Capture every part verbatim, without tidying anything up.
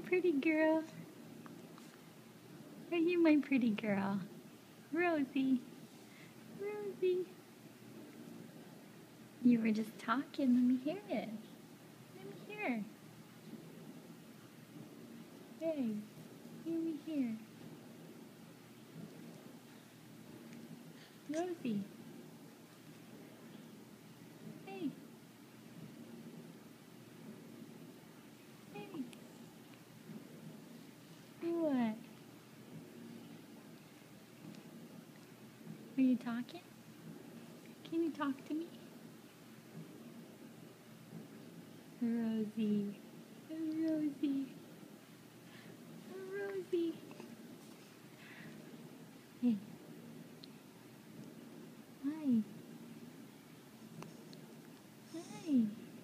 pretty girl? Are you my pretty girl? Rosie. Rosie. You were just talking. Let me hear it. Let me hear. Hey, let me hear. Rosie. Hey. Hey. What? Are you talking? Can you talk to me? Rosie. Rosie. Rosie. Hey. Hi. Hi.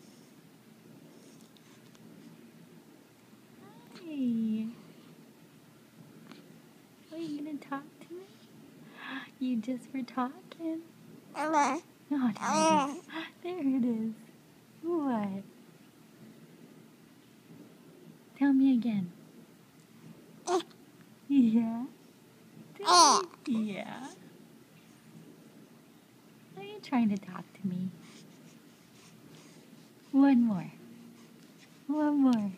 Hi. Are you gonna talk to me? You just were talking. Oh, there it is. There it is. What? Tell me again. Yeah? Tell me. Yeah? Are you trying to talk to me? One more. One more.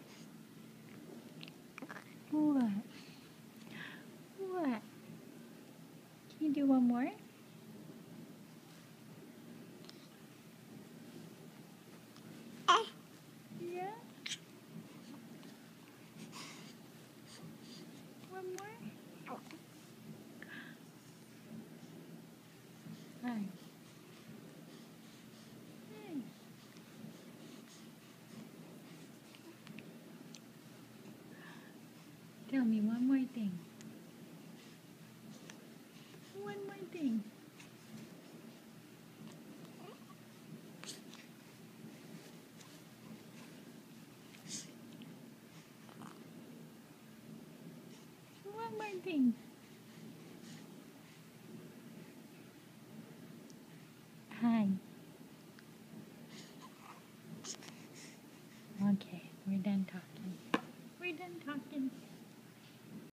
What? What? Can you do one more? Yeah? One more? Hi. Hey. Tell me one more thing. One more thing. One more thing.